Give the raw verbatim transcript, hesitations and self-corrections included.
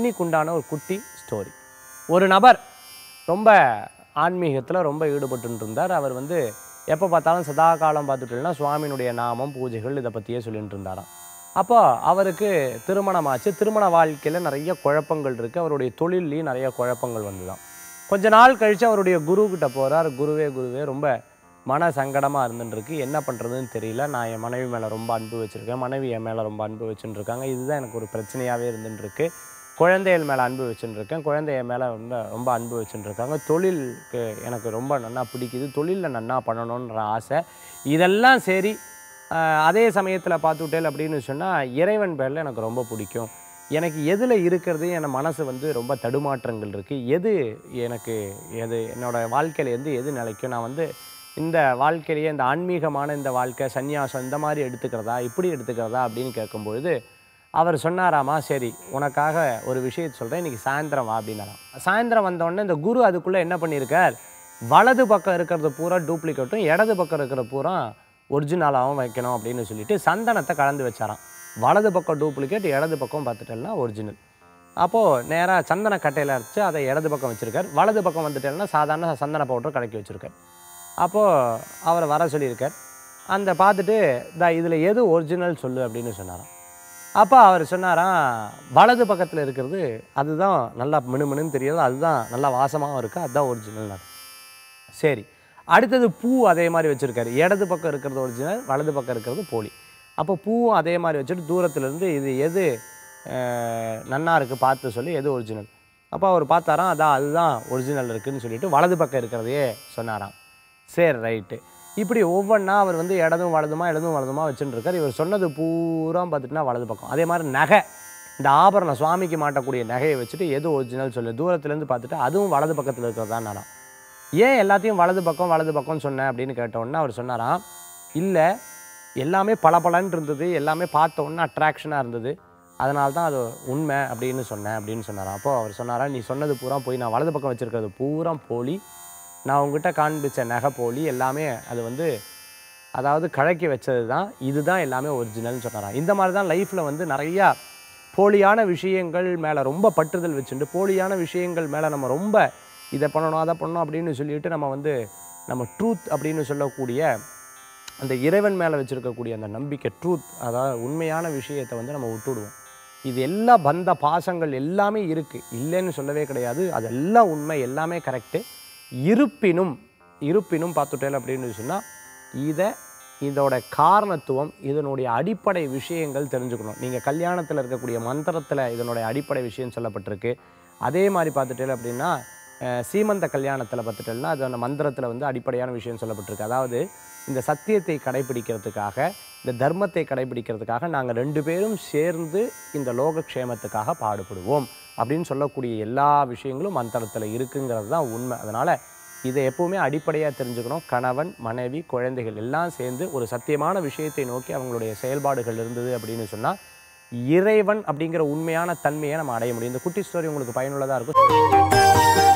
இன்னைக்கு உண்டான ஒரு குட்டி ஸ்டோரி. ஒரு நபர் ரொம்ப ஆன்மீகத்தில் ரொம்ப ஈடுபட்டு இருந்தார். அவர் வந்து எப்போ பார்த்தாலும் சதா காலம் பார்த்துட்டோம்னா சுவாமியினுடைய நாமம் பூஜைகள் இதை பற்றியே சொல்லிட்டு இருந்தாராம். அப்போ அவருக்கு திருமணமாச்சு. திருமண வாழ்க்கையில் நிறைய குழப்பங்கள் இருக்குது. அவருடைய தொழில்லையும் நிறைய குழப்பங்கள் வந்துதான். கொஞ்ச நாள் கழித்து அவருடைய குருக்கிட்ட போகிறார். குருவே குருவே ரொம்ப மன சங்கடமாக இருந்துருக்கு, என்ன பண்ணுறதுன்னு தெரியல. நான் என் மனைவி மேலே ரொம்ப அன்பு வச்சுருக்கேன், மனைவி என் மேலே ரொம்ப அன்பு வச்சுன்னு இருக்காங்க. இதுதான் எனக்கு ஒரு பிரச்சனையாகவே இருந்துருக்கு. குழந்தைகள் மேலே அன்பு வச்சுன்னு இருக்கேன், குழந்தைய மேலே ரொம்ப ரொம்ப அன்பு வச்சுன்னு இருக்காங்க. தொழிலுக்கு எனக்கு ரொம்ப நன்னா பிடிக்குது, தொழிலில் நன்னா பண்ணணுன்ற ஆசை. இதெல்லாம் சரி. அதே சமயத்தில் பார்த்துட்டேல் அப்படின்னு சொன்னால் இறைவன் பேரில் எனக்கு ரொம்ப பிடிக்கும். எனக்கு எதில் இருக்கிறது என் மனசு வந்து ரொம்ப தடுமாற்றங்கள் இருக்குது. எது எனக்கு எது என்னோடய வாழ்க்கையில் எது எது நிலைக்கும், நான் வந்து இந்த வாழ்க்கையிலேயே இந்த ஆன்மீகமான இந்த வாழ்க்கை சந்நியாசம் இந்த மாதிரி எடுத்துக்கிறதா இப்படி எடுத்துக்கிறதா அப்படின்னு கேட்கும்பொழுது அவர் சொன்னாராமா, சரி உனக்காக ஒரு விஷயத்தை சொல்கிறேன், இன்றைக்கி சாயந்தரம் வா அப்படின்னாராம். சாயந்தரம் வந்தோடனே இந்த குரு அதுக்குள்ளே என்ன பண்ணியிருக்கார், வலது பக்கம் இருக்கிறது பூரா டூப்ளிகேட்டும் இடது பக்கம் இருக்கிற பூரா ஒரிஜினலாகவும் வைக்கணும் அப்படின்னு சொல்லிட்டு சந்தனத்தை கலந்து வச்சாராம். வலது பக்கம் டூப்ளிகேட், இடது பக்கம் பார்த்துட்டேன்னா ஒரிஜினல். அப்போது நேராக சந்தன கட்டையில் அரைச்சி அதை இடது பக்கம் வச்சுருக்கார், வலது பக்கம் வந்துட்டேன்னா சாதாரண சந்தன பவுடர் கலக்கி வச்சுருக்கார். அப்போது அவரை வர சொல்லியிருக்கார். அந்த பார்த்துட்டு த இதில் எது ஒரிஜினல் சொல்லு அப்படின்னு சொன்னாராம். அப்போ அவர் சொன்னாராம், வலது பக்கத்தில் இருக்கிறது அதுதான் நல்லா மினுமினுன்னு தெரியாது, அதுதான் நல்லா வாசமாகவும் இருக்குது, அதுதான் ஒரிஜினல். சரி, அடுத்தது பூ அதே மாதிரி வச்சுருக்காரு. இடது பக்கம் இருக்கிறது ஒரிஜினல், வலது பக்கம் இருக்கிறது போலி. அப்போ பூவும் அதே மாதிரி வச்சுட்டு தூரத்துலேருந்து இது எது நன்னா இருக்குது பார்த்து சொல்லி எது ஒரிஜினல். அப்போ அவர் பார்த்தாராம், அதான் அதுதான் ஒரிஜினல் இருக்குதுன்னு சொல்லிட்டு வலது பக்கம் இருக்கிறதையே சொன்னாராம். சரி ரைட்டு. இப்படி ஒவ்வொன்றா அவர் வந்து இடதும் வலதுமா இடதும் வலதுமா வச்சுட்டு இருக்கார். இவர் சொன்னது பூரா பார்த்துட்டுனா வலது பக்கம். அதே மாதிரி நகை, இந்த ஆபரணம் சுவாமிக்கு மாட்டக்கூடிய நகையை வச்சுட்டு எது ஒரிஜினல் சொல்லு, தூரத்துலேருந்து பார்த்துட்டு அதுவும் வலது பக்கத்தில் இருக்கிறதான் நானா. ஏன் எல்லாத்தையும் வலது பக்கம் வலது பக்கம்னு சொன்னேன் அப்படின்னு கேட்டோன்னே அவர் சொன்னாராம், இல்லை எல்லாமே பளபளன்னு இருந்தது, எல்லாமே பார்த்த உடனே அட்ராக்ஷனாக இருந்தது, அதனால தான் அது உண்மை அப்படின்னு சொன்னேன் அப்படின்னு சொன்னாராம். அப்போது அவர் சொன்னாரா, நீ சொன்னது பூரா போய், நான் வலது பக்கம் வச்சுருக்கிறது பூரா போலி, நான் உங்ககிட்ட காண்பிச்ச நகை போலி, எல்லாமே அது வந்து அதாவது கழக்கி வச்சது தான், இதுதான் எல்லாமே ஒரிஜினல்னு சொன்னாராம். இந்த மாதிரி தான் லைஃப்பில் வந்து நிறையா போலியான விஷயங்கள் மேலே ரொம்ப பற்றுதல் வச்சுட்டு போலியான விஷயங்கள் மேலே நம்ம ரொம்ப இதை பண்ணணும் அதை பண்ணணும் அப்படின்னு சொல்லிட்டு நம்ம வந்து நம்ம ட்ரூத் அப்படின்னு சொல்லக்கூடிய அந்த இறைவன் மேலே வச்சுருக்கக்கூடிய அந்த நம்பிக்கை ட்ரூத், அதாவது உண்மையான விஷயத்தை வந்து நம்ம விட்டுடுவோம். இது எல்லா பந்த பாசங்கள் எல்லாமே இருக்குது, இல்லைன்னு சொல்லவே கிடையாது, அதெல்லாம் உண்மை, எல்லாமே கரெக்டு. இருப்பினும் இருப்பினும் பார்த்துட்டேன் அப்படின்னு சொன்னால் இதை இதோட காரணத்துவம் இதனுடைய அடிப்படை விஷயங்கள் தெரிஞ்சுக்கணும். நீங்கள் கல்யாணத்தில் இருக்கக்கூடிய மந்திரத்தில் இதனுடைய அடிப்படை விஷயம் சொல்லப்பட்டிருக்கு. அதே மாதிரி பார்த்துட்டேன் அப்படின்னா சீமந்த கல்யாணத்தில் பார்த்துட்டேன்னா அது அந்த மந்திரத்தில் வந்து அடிப்படையான விஷயம் சொல்லப்பட்டிருக்கு. அதாவது இந்த சத்தியத்தை கடைபிடிக்கிறதுக்காக, இந்த தர்மத்தை கடைபிடிக்கிறதுக்காக நாங்கள் ரெண்டு பேரும் சேர்ந்து இந்த லோகக்ஷேமத்துக்காக பாடுபடுவோம் அப்படின்னு சொல்லக்கூடிய எல்லா விஷயங்களும் மந்திரத்தில் இருக்குங்கிறது தான் உண்மை. அதனால் இதை எப்போவுமே அடிப்படையாக தெரிஞ்சுக்கணும். கணவன் மனைவி குழந்தைகள் எல்லாம் சேர்ந்து ஒரு சத்தியமான விஷயத்தை நோக்கி அவங்களுடைய செயல்பாடுகள் இருந்தது அப்படின்னு சொன்னால் இறைவன் அப்படிங்கிற உண்மையான தன்மையை நம்ம அடைய முடியும். இந்த குட்டி ஸ்டோரி உங்களுக்கு பயனுள்ளதாக இருக்கும்.